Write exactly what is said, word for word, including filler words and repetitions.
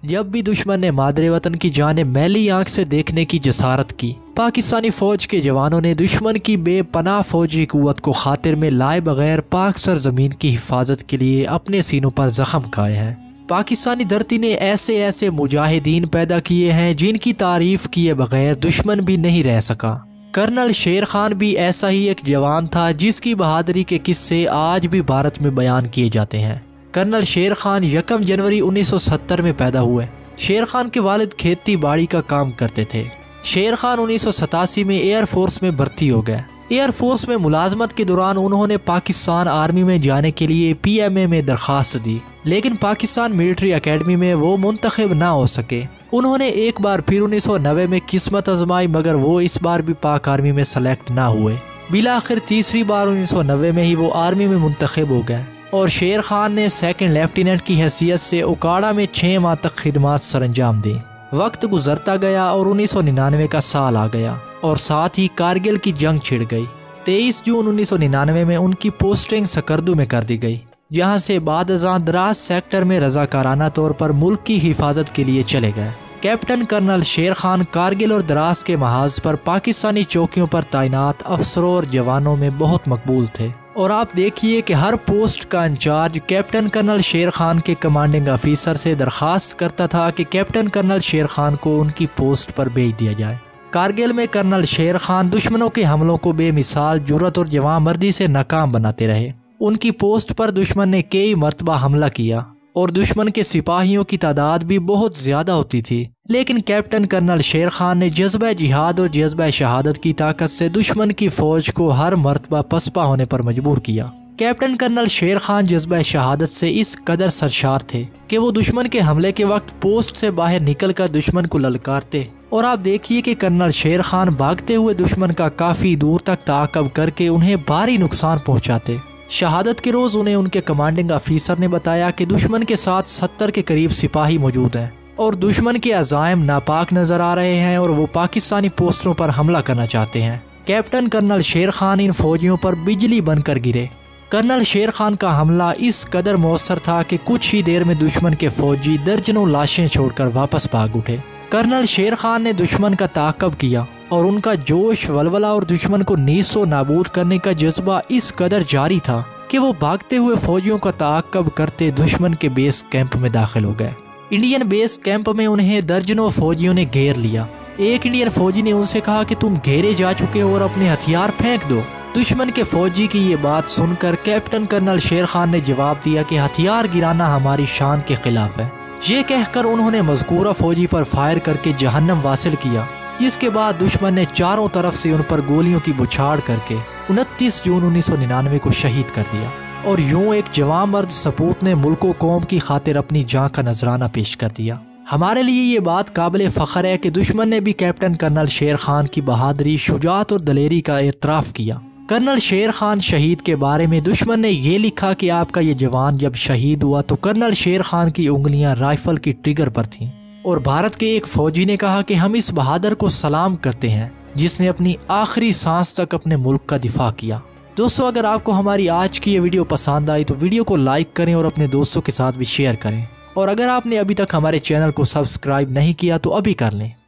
जब भी दुश्मन ने मादरे वतन की जाने मैली आंख से देखने की जसारत की, पाकिस्तानी फौज के जवानों ने दुश्मन की बेपनाह फौजी कुव्वत को खातिर में लाए बगैर पाक सरजमीन की हिफाजत के लिए अपने सीनों पर जख्म खाए हैं। पाकिस्तानी धरती ने ऐसे ऐसे मुजाहिदीन पैदा किए हैं जिनकी तारीफ किए बगैर दुश्मन भी नहीं रह सका। कर्नल शेर खान भी ऐसा ही एक जवान था जिसकी बहादुरी के किस्से आज भी भारत में बयान किए जाते हैं। कर्नल शेर खान यकम जनवरी उन्नीस सौ सत्तर में पैदा हुए। शेर खान के वालिद खेती बाड़ी का काम करते थे। शेर खान उन्नीस सौ सतासी में एयर फोर्स में भर्ती हो गए। एयर फोर्स में मुलाजमत के दौरान उन्होंने पाकिस्तान आर्मी में जाने के लिए पी एम ए में दरख्वास्त दी, लेकिन पाकिस्तान मिलिट्री अकेडमी में वो मुंतखब ना हो सके। उन्होंने एक बार फिर उन्नीस सौ नब्बे में किस्मत आजमाई, मगर वो इस बार भी पाक आर्मी में सेलेक्ट ना हुए। बिलाखिर तीसरी बार उन्नीस सौ नब्बे में ही वो आर्मी में मुंतखब हो गए और शेर खान ने सेकंड लेफ्टिनेंट की हैसियत से उकाड़ा में छः माह तक खिदमात सरंजाम दी। वक्त गुजरता गया और उन्नीस सौ निन्यानवे का साल आ गया और साथ ही कारगिल की जंग छिड़ गई। तेईस जून उन्नीस सौ निन्यानवे में उनकी पोस्टिंग सकर्दू में कर दी गई, जहाँ से बाद अज़ां द्रास सेक्टर में रजाकाराना तौर पर मुल्क की हिफाजत के लिए चले गए। कैप्टन कर्नल शेर खान कारगिल और द्रास के महाज पर पाकिस्तानी चौकियों पर तैनात अफसरों और जवानों में बहुत मकबूल थे और आप देखिए कि हर पोस्ट का incharge captain colonel Sher Khan के कमांडिंग ऑफिसर से दरख्वास्त करता था कि कैप्टन कर्नल शेर खान को उनकी पोस्ट पर भेज दिया जाए। कारगिल में कर्नल शेर खान दुश्मनों के हमलों को बेमिसाल जुर्रत और जवांमर्दी से नाकाम बनाते रहे। उनकी पोस्ट पर दुश्मन ने कई मरतबा हमला किया और दुश्मन के सिपाहियों की तादाद भी बहुत ज़्यादा होती थी, लेकिन कैप्टन कर्नल शेर खान ने जज्बा जिहाद और जज्बा शहादत की ताकत से दुश्मन की फौज को हर मरतबा पसपा होने पर मजबूर किया। कैप्टन कर्नल शेर खान जज्बा शहादत से इस कदर सरशार थे कि वो दुश्मन के हमले के वक्त पोस्ट से बाहर निकल कर दुश्मन को ललकारते और आप देखिए कि कर्नल शेर खान भागते हुए दुश्मन का काफ़ी दूर तक ताक़ब करके उन्हें भारी नुकसान पहुँचाते। शहादत के रोज़ उन्हें उनके कमांडिंग ऑफिसर ने बताया कि दुश्मन के साथ सत्तर के करीब सिपाही मौजूद हैं और दुश्मन के अज़ाइम नापाक नज़र आ रहे हैं और वो पाकिस्तानी पोस्टों पर हमला करना चाहते हैं। कैप्टन कर्नल शेर खान इन फौजियों पर बिजली बनकर गिरे। कर्नल शेर खान का हमला इस कदर मौसर था कि कुछ ही देर में दुश्मन के फौजी दर्जनों लाशें छोड़कर वापस भाग उठे। कर्नल शेर खान ने दुश्मन का ताक़ब किया और उनका जोश, वलवला और दुश्मन को नीसो नाबूद करने का जज्बा इस कदर जारी था कि वो भागते हुए फौजियों का ताक़ब करते दुश्मन के बेस कैंप में दाखिल हो गए। इंडियन बेस कैंप में उन्हें दर्जनों फौजियों ने घेर लिया। एक इंडियन फौजी ने उनसे कहा कि तुम घेरे जा चुके हो और अपने हथियार फेंक दो। दुश्मन के फौजी की ये बात सुनकर कैप्टन कर्नल शेर खान ने जवाब दिया कि हथियार गिराना हमारी शान के खिलाफ है। ये कहकर उन्होंने मज़कूरा फौजी पर फायर करके जहन्नम वासिल किया, जिसके बाद दुश्मन ने चारों तरफ से उन पर गोलियों की बुछाड़ करके उनतीस जून उन्नीस सौ निन्यानवे को शहीद कर दिया और यूं एक जवान मर्द सपूत ने मुल्क व कौम की खातिर अपनी जान का नजराना पेश कर दिया। हमारे लिए ये बात काबिल फ़ख्र है कि दुश्मन ने भी कैप्टन कर्नल शेर खान की बहादुरी, शुजाअत और दलेरी का एतराफ़ किया। कर्नल शेर खान शहीद के बारे में दुश्मन ने यह लिखा कि आपका ये जवान जब शहीद हुआ तो कर्नल शेर खान की उंगलियां राइफल की ट्रिगर पर थीं और भारत के एक फौजी ने कहा कि हम इस बहादुर को सलाम करते हैं जिसने अपनी आखिरी सांस तक अपने मुल्क का दिफा किया। दोस्तों, अगर आपको हमारी आज की ये वीडियो पसंद आई तो वीडियो को लाइक करें और अपने दोस्तों के साथ भी शेयर करें और अगर आपने अभी तक हमारे चैनल को सब्सक्राइब नहीं किया तो अभी कर लें।